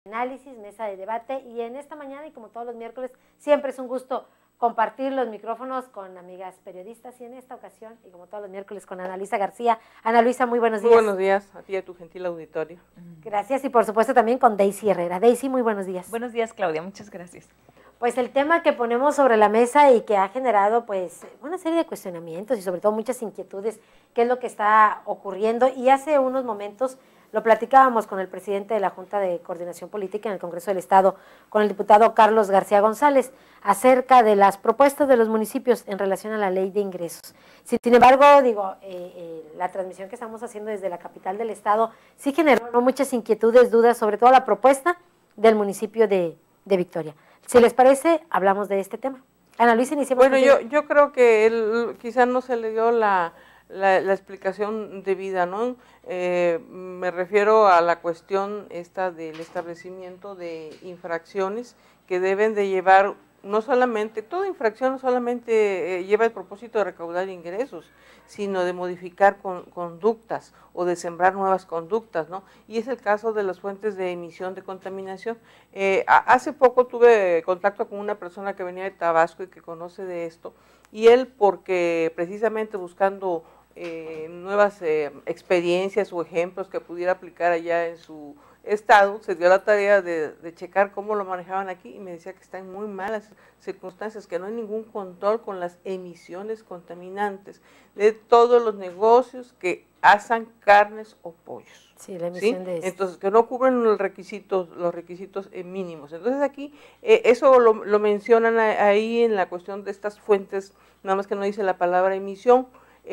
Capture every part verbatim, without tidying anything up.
Análisis, mesa de debate, y en esta mañana y como todos los miércoles siempre es un gusto compartir los micrófonos con amigas periodistas y en esta ocasión y como todos los miércoles con Ana Luisa García. Ana Luisa, muy buenos días. Muy buenos días a ti y a tu gentil auditorio. Gracias, y por supuesto también con Daisy Herrera. Daisy, muy buenos días. Buenos días, Claudia, muchas gracias. Pues el tema que ponemos sobre la mesa y que ha generado pues una serie de cuestionamientos y sobre todo muchas inquietudes, qué es lo que está ocurriendo, y hace unos momentos lo platicábamos con el presidente de la Junta de Coordinación Política en el Congreso del Estado, con el diputado Carlos García González, acerca de las propuestas de los municipios en relación a la ley de ingresos. Sin embargo, digo, eh, eh, la transmisión que estamos haciendo desde la capital del Estado sí generó ¿no? muchas inquietudes, dudas, sobre todo la propuesta del municipio de, de Victoria. Si les parece, hablamos de este tema. Ana Luisa, iniciemos. Bueno, yo, yo creo que él quizá no se le dio la... La, la explicación debida, ¿no? Eh, me refiero a la cuestión esta del establecimiento de infracciones que deben de llevar, no solamente, toda infracción no solamente eh, lleva el propósito de recaudar ingresos, sino de modificar con, conductas o de sembrar nuevas conductas, ¿no? Y es el caso de las fuentes de emisión de contaminación. Eh, a, hace poco tuve contacto con una persona que venía de Tabasco y que conoce de esto, y él, porque precisamente buscando Eh, nuevas eh, experiencias o ejemplos que pudiera aplicar allá en su estado, se dio la tarea de, de checar cómo lo manejaban aquí y me decía que están en muy malas circunstancias, que no hay ningún control con las emisiones contaminantes de todos los negocios que asan carnes o pollos. Sí, la emisión ¿sí? de Entonces, que no cubren los requisitos, los requisitos eh, mínimos. Entonces aquí, eh, eso lo, lo mencionan ahí en la cuestión de estas fuentes, nada más que no dice la palabra emisión,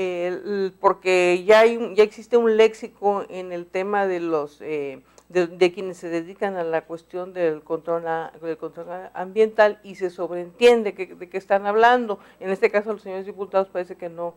Eh, porque ya, hay, ya existe un léxico en el tema de los eh, de, de quienes se dedican a la cuestión del control, del control ambiental y se sobreentiende que, de qué están hablando. En este caso los señores diputados parece que no,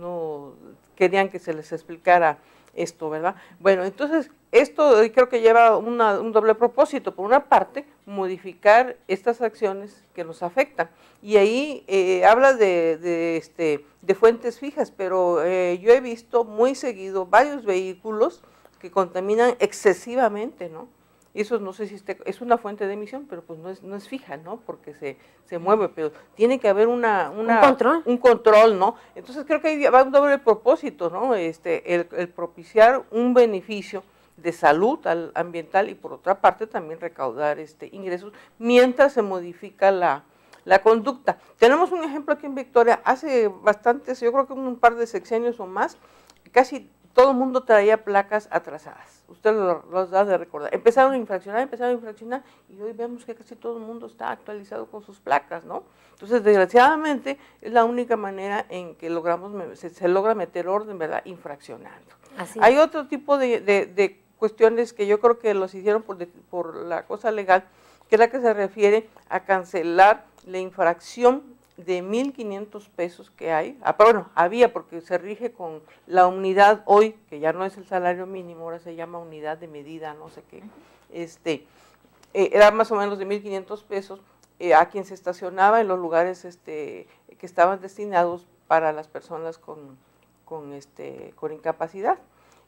no querían que se les explicara esto, ¿verdad? Bueno, entonces esto creo que lleva una, un doble propósito. Por una parte, modificar estas acciones que nos afectan. Y ahí eh, habla de, de, este, de fuentes fijas, pero eh, yo he visto muy seguido varios vehículos que contaminan excesivamente, ¿no? Y eso no sé si este, es una fuente de emisión, pero pues no es, no es fija, ¿no? Porque se, se mueve, pero tiene que haber una, una, un control, un control, ¿no? Entonces creo que ahí va un doble propósito, ¿no? Este, el, el propiciar un beneficio de salud al, ambiental y por otra parte también recaudar este, ingresos mientras se modifica la, la conducta. Tenemos un ejemplo aquí en Victoria, hace bastantes, yo creo que un par de sexenios o más, casi todo el mundo traía placas atrasadas, usted los lo da de recordar, empezaron a infraccionar, empezaron a infraccionar y hoy vemos que casi todo el mundo está actualizado con sus placas, ¿no? Entonces, desgraciadamente, es la única manera en que logramos, se, se logra meter orden, ¿verdad? Infraccionando. Así Hay otro tipo de, de, de cuestiones que yo creo que los hicieron por, de, por la cosa legal, que es la que se refiere a cancelar la infracción de mil quinientos pesos que hay, ah, pero bueno, había porque se rige con la unidad hoy, que ya no es el salario mínimo, ahora se llama unidad de medida, no sé qué, este, eh, era más o menos de mil quinientos pesos eh, a quien se estacionaba en los lugares este, que estaban destinados para las personas con, con, este, con incapacidad.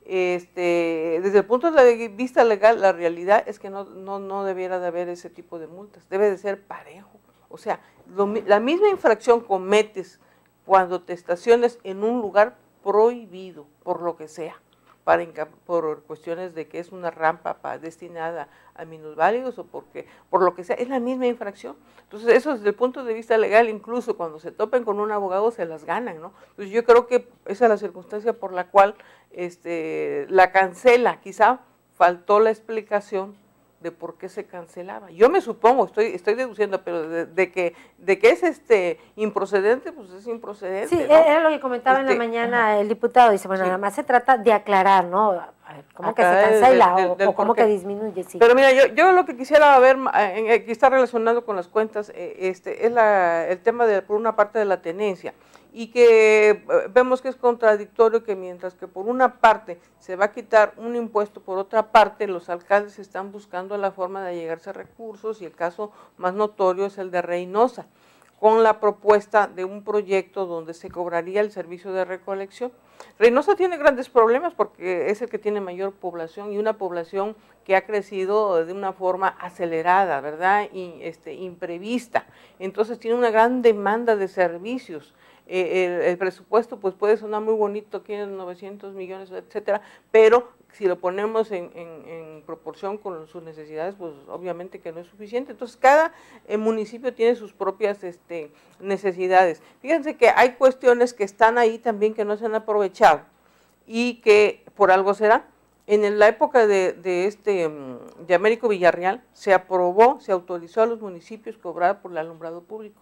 Este, desde el punto de vista legal, la realidad es que no, no, no debiera de haber ese tipo de multas, debe de ser parejo. O sea, lo, la misma infracción cometes cuando te estaciones en un lugar prohibido, por lo que sea, para, por cuestiones de que es una rampa para, destinada a minusválidos o porque, por lo que sea, es la misma infracción. Entonces, eso desde el punto de vista legal, incluso cuando se topen con un abogado, se las ganan, ¿no? Entonces, yo creo que esa es la circunstancia por la cual este, la cancela, quizá faltó la explicación de por qué se cancelaba. Yo me supongo, estoy estoy deduciendo, pero de, de que de que es este improcedente, pues es improcedente. Sí, ¿no? Era lo que comentaba este, en la mañana ajá. el diputado, dice, bueno, sí. nada más se trata de aclarar, ¿no? A ver, ¿cómo que se cancela de, de, de, o, o cómo que disminuye? Sí. Pero mira, yo, yo lo que quisiera ver, eh, que está relacionado con las cuentas, eh, este es la, el tema de, por una parte, de la tenencia, y que eh, vemos que es contradictorio que mientras que por una parte se va a quitar un impuesto, por otra parte los alcaldes están buscando la forma de llegarse a recursos, y el caso más notorio es el de Reynosa, con la propuesta de un proyecto donde se cobraría el servicio de recolección. Reynosa tiene grandes problemas porque es el que tiene mayor población y una población que ha crecido de una forma acelerada, ¿verdad? Y este, imprevista. Entonces tiene una gran demanda de servicios. Eh, el, el presupuesto pues puede sonar muy bonito, tiene novecientos millones, etcétera, pero si lo ponemos en, en, en proporción con sus necesidades, pues obviamente que no es suficiente. Entonces cada eh, municipio tiene sus propias este, necesidades. Fíjense que hay cuestiones que están ahí también que no se han aprovechado y que por algo será. En la época de, de, este, de Américo Villarreal se aprobó, se autorizó a los municipios cobrar por el alumbrado público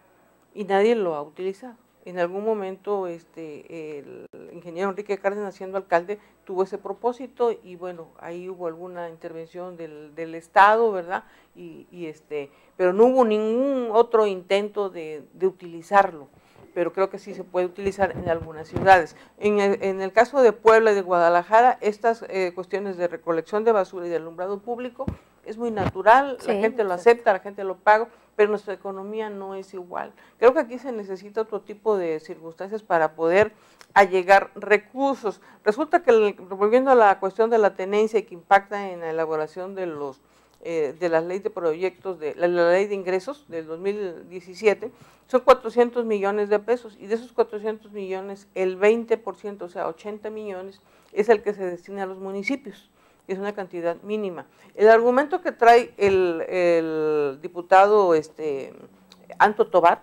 y nadie lo ha utilizado. En algún momento este, el ingeniero Enrique Cárdenas, siendo alcalde, tuvo ese propósito y bueno, ahí hubo alguna intervención del, del Estado, ¿verdad? Y, y este, pero no hubo ningún otro intento de, de utilizarlo, pero creo que sí se puede utilizar en algunas ciudades. En el, en el caso de Puebla y de Guadalajara, estas eh, cuestiones de recolección de basura y de alumbrado público es muy natural, sí, la gente lo acepta, la gente lo paga, pero nuestra economía no es igual. Creo que aquí se necesita otro tipo de circunstancias para poder allegar recursos. Resulta que, volviendo a la cuestión de la tenencia y que impacta en la elaboración de los eh, de la ley de proyectos, de la, la ley de ingresos del dos mil diecisiete, son cuatrocientos millones de pesos, y de esos cuatrocientos millones, el veinte por ciento, o sea, ochenta millones, es el que se destina a los municipios. Es una cantidad mínima. El argumento que trae el, el diputado este, Anto Tobar,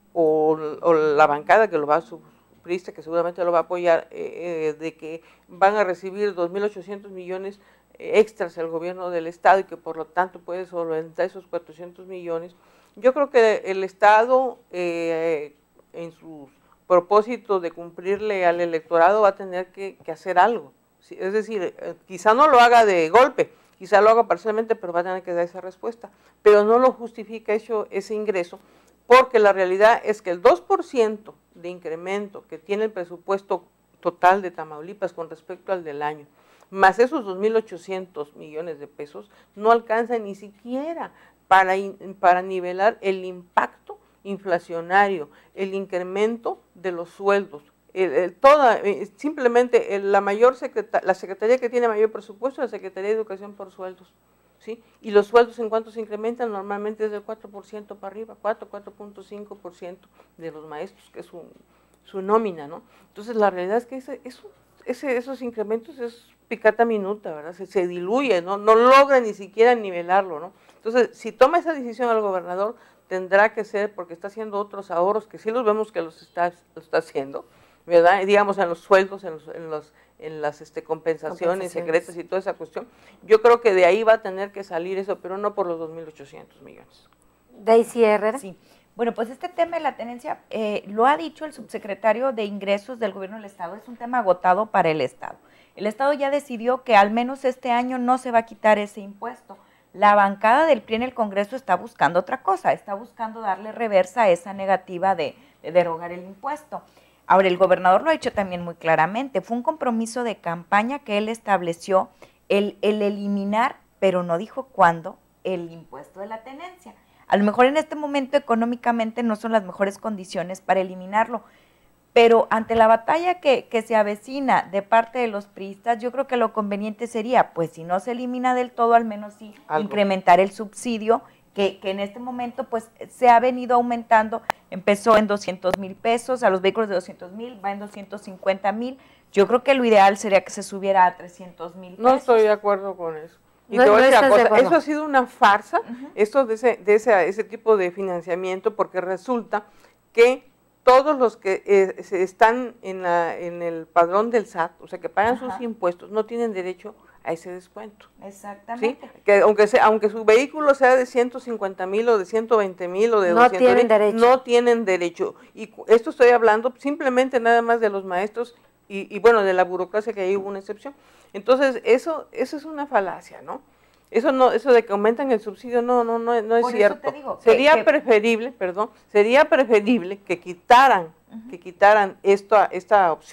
o, o la bancada que lo va a sufrir, que seguramente lo va a apoyar, eh, de que van a recibir dos mil ochocientos millones extras el gobierno del Estado y que por lo tanto puede solventar esos cuatrocientos millones, yo creo que el Estado, eh, en sus propósitos de cumplirle al electorado, va a tener que, que hacer algo. Es decir, quizá no lo haga de golpe, quizá lo haga parcialmente, pero va a tener que dar esa respuesta. Pero no lo justifica eso, ese ingreso, porque la realidad es que el dos por ciento de incremento que tiene el presupuesto total de Tamaulipas con respecto al del año, más esos dos mil ochocientos millones de pesos, no alcanza ni siquiera para, para nivelar el impacto inflacionario, el incremento de los sueldos. El, el, toda, simplemente el, la mayor secretaría, la secretaría que tiene mayor presupuesto es la Secretaría de Educación por sueldos, ¿sí? Y los sueldos en cuanto se incrementan normalmente es del cuatro por ciento para arriba, cuatro, cuatro punto cinco por ciento de los maestros, que es su, su nómina, ¿no? Entonces la realidad es que ese, eso, ese, esos incrementos es picata minuta, ¿verdad? Se, se diluye, ¿no? No logra ni siquiera nivelarlo, ¿no? Entonces, si toma esa decisión el gobernador, tendrá que ser porque está haciendo otros ahorros, que sí los vemos que los está, los está haciendo, ¿verdad? Digamos en los sueldos, en, los, en, los, en las este, compensaciones, compensaciones secretas y toda esa cuestión. Yo creo que de ahí va a tener que salir eso, pero no por los dos mil ochocientos millones. Daisy Herrera. Sí. Bueno, pues este tema de la tenencia, eh, lo ha dicho el subsecretario de Ingresos del Gobierno del Estado, es un tema agotado para el Estado. El Estado ya decidió que al menos este año no se va a quitar ese impuesto. La bancada del P R I en el Congreso está buscando otra cosa, está buscando darle reversa a esa negativa de, de derogar el impuesto. Ahora, el gobernador lo ha dicho también muy claramente, fue un compromiso de campaña que él estableció el, el eliminar, pero no dijo cuándo, el impuesto de la tenencia. A lo mejor en este momento económicamente no son las mejores condiciones para eliminarlo, pero ante la batalla que, que se avecina de parte de los priistas, yo creo que lo conveniente sería, pues si no se elimina del todo, al menos sí Algo. incrementar el subsidio, que, que en este momento pues se ha venido aumentando, empezó en doscientos mil pesos, a los vehículos de doscientos mil, va en doscientos cincuenta mil, yo creo que lo ideal sería que se subiera a trescientos mil pesos. No estoy de acuerdo con eso. Y no, te voy a decir no una cosa, eso ha sido una farsa, uh-huh. esto de, ese, de ese, ese tipo de financiamiento, porque resulta que todos los que eh, están en, la, en el padrón del S A T, o sea, que pagan Ajá. sus impuestos, no tienen derecho a ese descuento. Exactamente. ¿Sí? Que aunque sea, aunque su vehículo sea de ciento cincuenta mil o de ciento veinte mil o de no doscientos mil, derecho. no tienen derecho. Y esto estoy hablando simplemente nada más de los maestros y, y bueno, de la burocracia, que ahí hubo una excepción. Entonces, eso, eso es una falacia, ¿no? Eso no, eso de que aumentan el subsidio, no, no, no, no es Por cierto. Eso te digo, sería que, que... preferible, perdón, sería preferible que quitaran, uh-huh. que quitaran esta, esta opción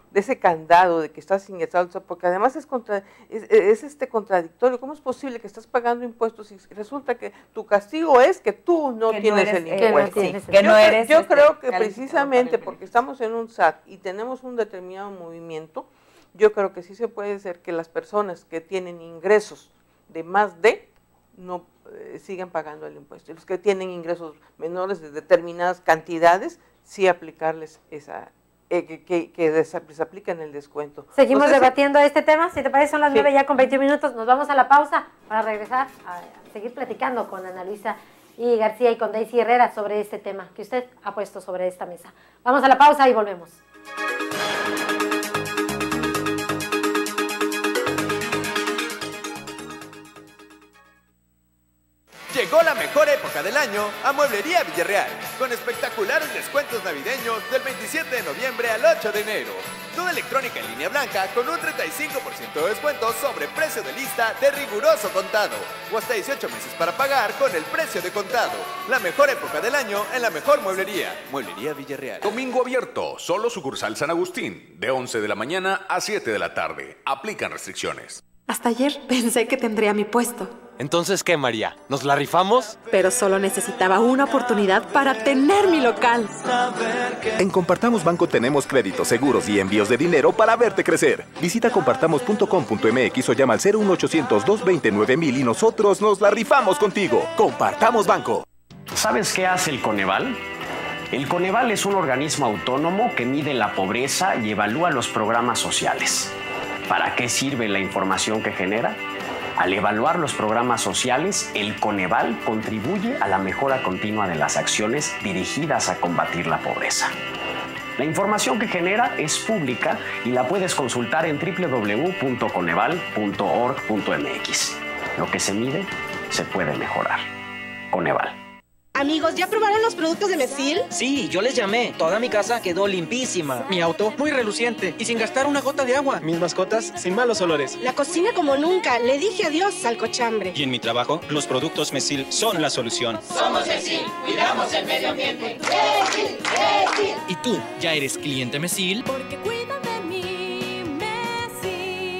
de ese candado de que estás ingresado, porque además es, contra, es, es este contradictorio. ¿Cómo es posible que estás pagando impuestos y resulta que tu castigo es que tú no que tienes no eres, el impuesto? Eh, sí, que no yo, eres yo este, creo que precisamente porque estamos en un S A T y tenemos un determinado movimiento, yo creo que sí se puede hacer que las personas que tienen ingresos de más de, no eh, sigan pagando el impuesto. Y los que tienen ingresos menores de determinadas cantidades, sí aplicarles esa Eh, que, que, que les apliquen el descuento. Seguimos Entonces, debatiendo este tema, si te parece son las sí. nueve ya con veintiún minutos, nos vamos a la pausa para regresar a seguir platicando con Ana Luisa y García y con Daisy Herrera sobre este tema que usted ha puesto sobre esta mesa. Vamos a la pausa y volvemos. Llegó la mejor época del año a Mueblería Villarreal, con espectaculares descuentos navideños del veintisiete de noviembre al ocho de enero. Toda electrónica en línea blanca con un treinta y cinco por ciento de descuento sobre precio de lista de riguroso contado, o hasta dieciocho meses para pagar con el precio de contado. La mejor época del año en la mejor mueblería. Mueblería Villarreal. Domingo abierto, solo sucursal San Agustín, de once de la mañana a siete de la tarde. Aplican restricciones. Hasta ayer pensé que tendría mi puesto. ¿Entonces qué, María? ¿Nos la rifamos? Pero solo necesitaba una oportunidad para tener mi local. En Compartamos Banco tenemos créditos, seguros y envíos de dinero para verte crecer. Visita compartamos punto com punto m x o llama al cero uno ochocientos, doscientos veintinueve mil y nosotros nos la rifamos contigo. Compartamos Banco. ¿Sabes qué hace el Coneval? El Coneval es un organismo autónomo que mide la pobreza y evalúa los programas sociales. ¿Para qué sirve la información que genera? Al evaluar los programas sociales, el Coneval contribuye a la mejora continua de las acciones dirigidas a combatir la pobreza. La información que genera es pública y la puedes consultar en doble u doble u doble u punto coneval punto org punto m x. Lo que se mide, se puede mejorar. Coneval. Amigos, ¿ya probaron los productos de Mesil? Sí, yo les llamé. Toda mi casa quedó limpísima. Mi auto muy reluciente y sin gastar una gota de agua. Mis mascotas sin malos olores. La cocina como nunca. Le dije adiós al cochambre. Y en mi trabajo, los productos Mesil son la solución. Somos Mesil, cuidamos el medio ambiente. Mesil, Mesil. ¿Y tú ya eres cliente Mesil? Porque cuida de mí, Mesil.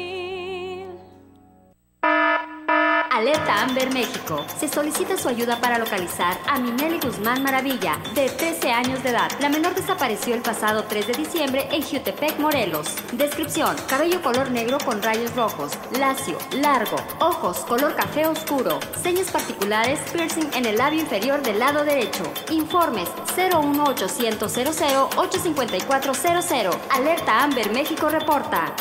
Alerta Amber México. Se solicita su ayuda para localizar a Minelli Guzmán Maravilla, de trece años de edad. La menor desapareció el pasado tres de diciembre en Jutepec, Morelos. Descripción: cabello color negro con rayos rojos, lacio, largo, ojos color café oscuro, señas particulares, piercing en el labio inferior del lado derecho. Informes cero uno ochocientos cero cero ocho cinco cuatro cero cero. Alerta Amber México reporta.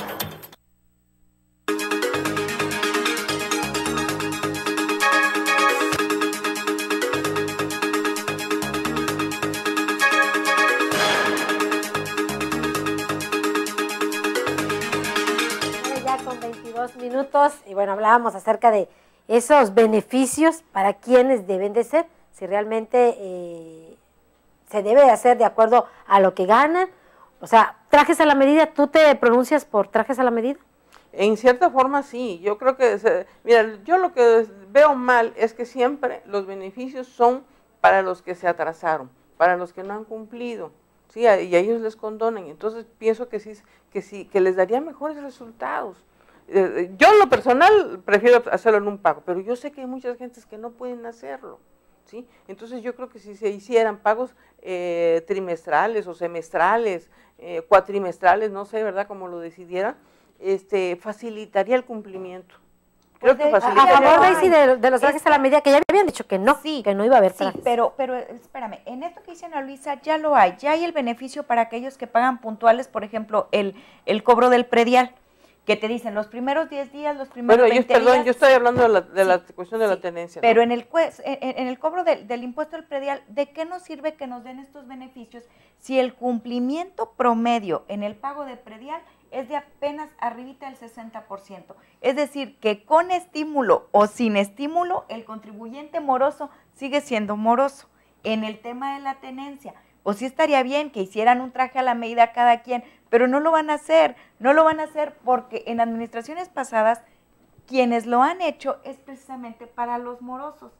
Minutos y bueno, hablábamos acerca de esos beneficios para quienes deben de ser, si realmente eh, se debe de hacer de acuerdo a lo que ganan, o sea, trajes a la medida. ¿Tú te pronuncias por trajes a la medida? En cierta forma sí, yo creo que, se, mira, yo lo que veo mal es que siempre los beneficios son para los que se atrasaron, para los que no han cumplido, sí, y a ellos les condonan. Entonces pienso que sí, que sí, que les daría mejores resultados. Yo en lo personal prefiero hacerlo en un pago, pero yo sé que hay muchas gentes que no pueden hacerlo, ¿sí? Entonces yo creo que si se hicieran pagos eh, trimestrales o semestrales, eh, cuatrimestrales, no sé, ¿verdad?, como lo decidieran, este, facilitaría el cumplimiento. Creo que facilitaría. A favor, Daisy, de, de los trajes a la medida, que ya me habían dicho que no, sí, que no iba a haber trajes. Sí, pero, pero espérame, en esto que dice Ana Luisa ya lo hay, ya hay el beneficio para aquellos que pagan puntuales, por ejemplo, el, el cobro del predial, que te dicen los primeros diez días, los primeros bueno, veinte yo, perdón, días. yo estoy hablando de la, de la sí, cuestión de sí, la tenencia. Pero ¿no? en el en, en el cobro del, del impuesto al predial, ¿de qué nos sirve que nos den estos beneficios si el cumplimiento promedio en el pago de predial es de apenas arribita del sesenta por ciento? Es decir, que con estímulo o sin estímulo, el contribuyente moroso sigue siendo moroso. En el tema de la tenencia, pues sí estaría bien que hicieran un traje a la medida a cada quien, pero no lo van a hacer, no lo van a hacer porque en administraciones pasadas quienes lo han hecho es precisamente para los morosos.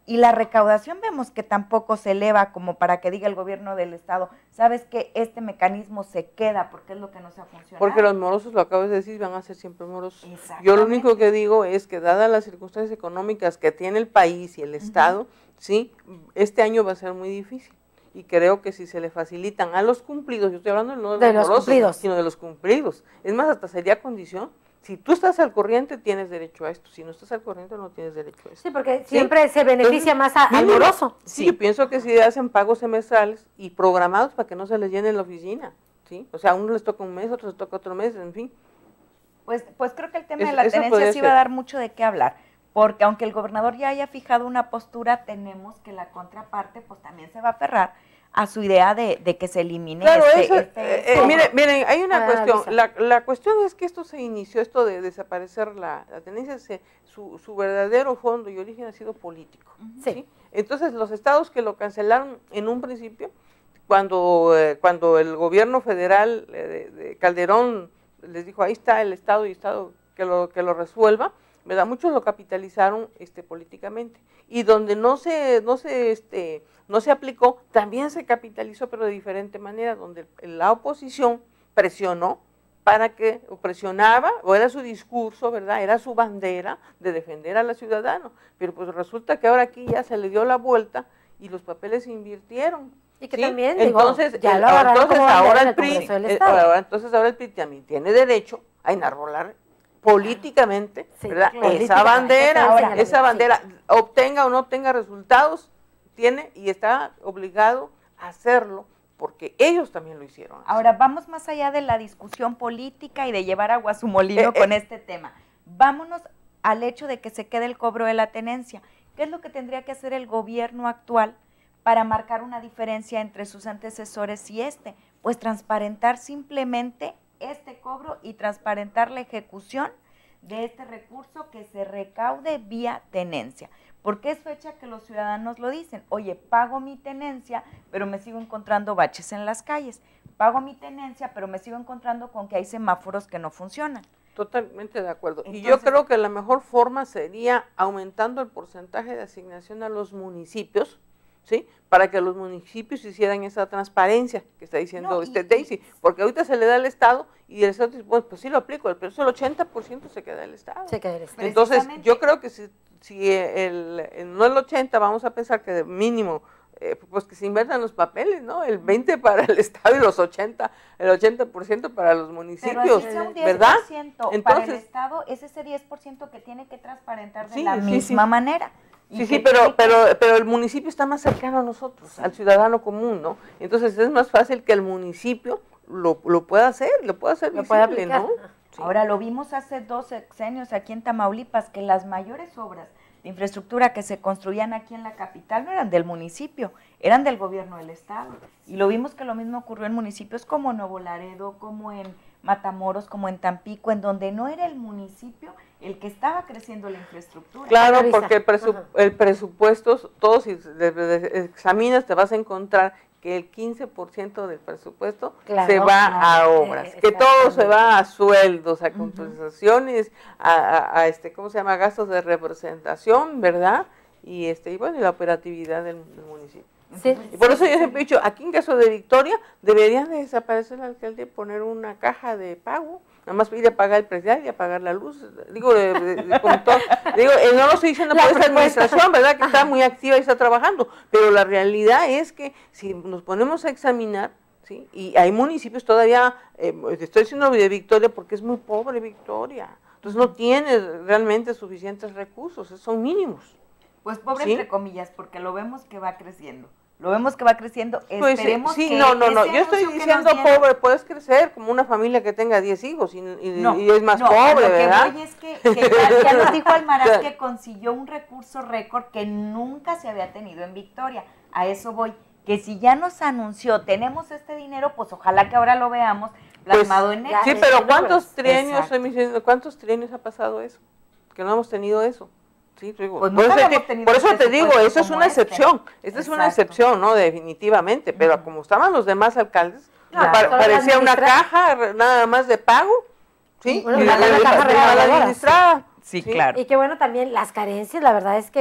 Y la recaudación vemos que tampoco se eleva como para que diga el gobierno del estado, sabes que este mecanismo se queda porque es lo que no se ha funcionado. Porque los morosos, lo acabas de decir, van a ser siempre morosos. Yo lo único que digo es que dadas las circunstancias económicas que tiene el país y el estado, uh-huh. sí, este año va a ser muy difícil. Y creo que si se le facilitan a los cumplidos, yo estoy hablando no de, de los, los morosos, cumplidos, sino de los cumplidos. Es más, hasta sería condición. Si tú estás al corriente, tienes derecho a esto. Si no estás al corriente, no tienes derecho a esto. Sí, porque siempre ¿sí? se beneficia Entonces, más a, al moroso. Sí, sí, yo pienso que si hacen pagos semestrales y programados para que no se les llene la oficina, ¿sí? O sea, a unos les toca un mes, a otros les toca otro mes, en fin. Pues, pues creo que el tema es, de la tenencia sí va a dar mucho de qué hablar, porque aunque el gobernador ya haya fijado una postura, tenemos que la contraparte pues también se va a aferrar a su idea de, de que se elimine claro, este, eso, este eh, eh, miren, miren, hay una ah, cuestión, la, la cuestión es que esto se inició, esto de desaparecer la, la tenencia, se, su, su verdadero fondo y origen ha sido político, uh-huh. ¿sí? Entonces los estados que lo cancelaron en un principio, cuando, eh, cuando el gobierno federal eh, de, de Calderón les dijo, ahí está el estado y estado que lo, que lo resuelva, ¿verdad? Muchos lo capitalizaron este, políticamente, y donde no se, no se, este, no se aplicó, también se capitalizó, pero de diferente manera, donde la oposición presionó para que, o presionaba, o era su discurso, ¿verdad? Era su bandera de defender a los ciudadanos, pero pues resulta que ahora aquí ya se le dio la vuelta y los papeles se invirtieron. Y que ¿sí? también, entonces, digo, ya el, lo entonces ahora el P R I, el, ahora, entonces ahora el P R I también tiene derecho a enarbolar políticamente, sí, ¿verdad? Políticamente. Esa bandera, ahora, esa bandera, sí. obtenga o no obtenga resultados, tiene y está obligado a hacerlo, porque ellos también lo hicieron. Ahora, vamos más allá de la discusión política y de llevar agua a su molino eh, con eh, este tema. Vámonos al hecho de que se quede el cobro de la tenencia. ¿Qué es lo que tendría que hacer el gobierno actual para marcar una diferencia entre sus antecesores y este? Pues transparentar simplemente este cobro y transparentar la ejecución de este recurso que se recaude vía tenencia. Porque es fecha que los ciudadanos lo dicen, oye, pago mi tenencia, pero me sigo encontrando baches en las calles. Pago mi tenencia, pero me sigo encontrando con que hay semáforos que no funcionan. Totalmente de acuerdo. Entonces, y yo creo que la mejor forma sería aumentando el porcentaje de asignación a los municipios, ¿sí? Para que los municipios hicieran esa transparencia que está diciendo no, este y, Daisy, porque ahorita se le da al Estado y el Estado dice, bueno, pues sí lo aplico, pero eso el ochenta por ciento se queda el Estado. Se queda el Estado. Entonces, yo creo que si, si el, el, no el ochenta, vamos a pensar que de mínimo, eh, pues que se inviertan los papeles, ¿no? El veinte para el Estado y los ochenta, el ochenta por ciento para los municipios, pero un diez por ciento ¿verdad? Entonces, para el Estado es ese diez por ciento que tiene que transparentar de sí, la sí, misma sí. manera. Sí, sí, pero, pero, pero el municipio está más cercano a nosotros, al ciudadano común, ¿no? Entonces es más fácil que el municipio lo, lo pueda hacer, lo pueda hacer lo visible, puede ¿no? Sí. Ahora, lo vimos hace dos sexenios aquí en Tamaulipas, que las mayores obras de infraestructura que se construían aquí en la capital no eran del municipio, eran del gobierno del Estado. Y lo vimos que lo mismo ocurrió en municipios como Nuevo Laredo, como en Matamoros, como en Tampico, en donde no era el municipio el que estaba creciendo la infraestructura. Claro, porque el, presu el presupuesto, todos si examinas te vas a encontrar que el quince por ciento del presupuesto claro, se va claro, a obras, eh, que todo se va a sueldos, a compensaciones, uh-huh. a, a, a este, ¿cómo se llama? Gastos de representación, ¿verdad? Y este, y bueno, y la operatividad del, del municipio. Sí, y por sí, eso yo siempre he dicho, aquí en caso de Victoria, deberían de desaparecer el alcalde y poner una caja de pago, nada más ir a pagar el predial y a pagar la luz, digo, de, de, de, con todo, digo eh, no lo estoy diciendo por esta administración, ¿verdad? Que está muy activa y está trabajando, pero la realidad es que si nos ponemos a examinar, ¿sí? Y hay municipios todavía, eh, estoy diciendo de Victoria porque es muy pobre Victoria, entonces no tiene realmente suficientes recursos, son mínimos. Pues pobre ¿sí? entre comillas, porque lo vemos que va creciendo. Lo vemos que va creciendo, pues esperemos sí, sí, que no, no, no, yo estoy diciendo pobre, viene... puedes crecer como una familia que tenga diez hijos y, y, no, y es más no, pobre, lo ¿verdad? que voy es que, que ya, ya nos dijo Almaraz que consiguió un recurso récord que nunca se había tenido en Victoria, a eso voy, que si ya nos anunció, tenemos este dinero, pues ojalá que ahora lo veamos plasmado pues, en el sí, pero ¿cuántos trienios, ¿cuántos trienios ha pasado eso? Que no hemos tenido eso. Sí, digo, pues por, eso te, por eso te digo, eso es una este. excepción, esta Exacto. es una excepción, ¿no? Definitivamente, pero uh-huh. como estaban los demás alcaldes, no, pa parecía una caja nada más de pago, ¿sí? Una, una, una caja administrada. Sí, sí, claro. Y que bueno, también las carencias, la verdad es que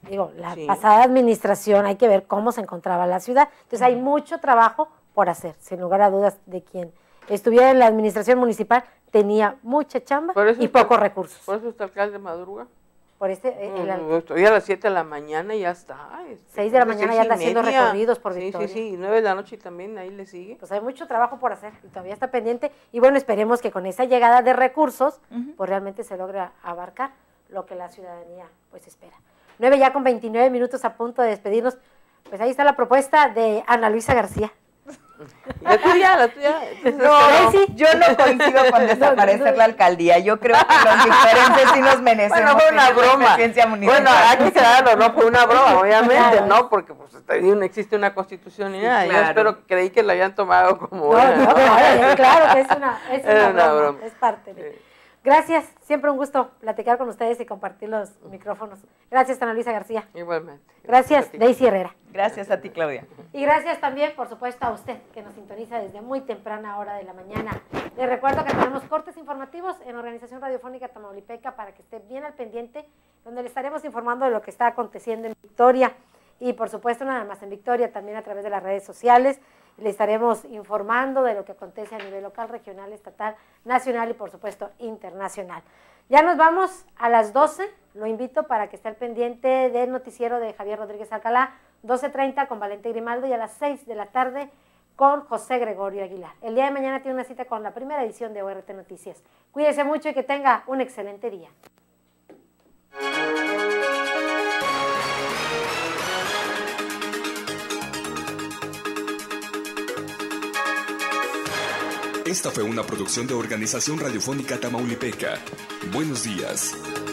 digo, la Sí. pasada administración, hay que ver cómo se encontraba la ciudad. Entonces hay mucho trabajo por hacer, sin lugar a dudas, de quien estuviera en la administración municipal, tenía mucha chamba y está, pocos recursos. Por eso está el alcalde madruga. Por este, el, el, Estoy a las siete de la mañana y ya está. Este, seis de la mañana ya está haciendo recorridos por sí, Victoria. Sí, sí, y nueve de la noche también ahí le sigue. Pues hay mucho trabajo por hacer y todavía está pendiente. Y bueno, esperemos que con esa llegada de recursos, uh-huh. pues realmente se logre abarcar lo que la ciudadanía pues espera. nueve ya con veintinueve minutos a punto de despedirnos. Pues ahí está la propuesta de Ana Luisa García. La tuya, la tuya. No, no, yo no coincido con desaparecer no, no. la alcaldía. Yo creo que los victorenses sí nos merecemos. Bueno, fue una broma. Bueno, hay que quedarlo, no fue una broma, obviamente, claro. no, porque pues no existe una constitución ni nada. Sí, claro. Yo espero, creí que la hayan tomado como. No, no, no, claro que es una, es una, una broma, broma, es parte de. Sí. Gracias, siempre un gusto platicar con ustedes y compartir los micrófonos. Gracias, Ana Luisa García. Igualmente. Gracias, gracias Daisy Herrera. Gracias a ti, Claudia. Y gracias también, por supuesto, a usted que nos sintoniza desde muy temprana hora de la mañana. Les recuerdo que tenemos cortes informativos en Organización Radiofónica Tamaulipeca para que esté bien al pendiente, donde le estaremos informando de lo que está aconteciendo en Victoria. Y, por supuesto, nada más en Victoria, también a través de las redes sociales. Le estaremos informando de lo que acontece a nivel local, regional, estatal, nacional y, por supuesto, internacional. Ya nos vamos a las doce. Lo invito para que esté al pendiente del noticiero de Javier Rodríguez Alcalá, doce treinta con Valente Grimaldo y a las seis de la tarde con José Gregorio Aguilar. El día de mañana tiene una cita con la primera edición de O R T Noticias. Cuídese mucho y que tenga un excelente día. Esta fue una producción de Organización Radiofónica Tamaulipeca. Buenos días.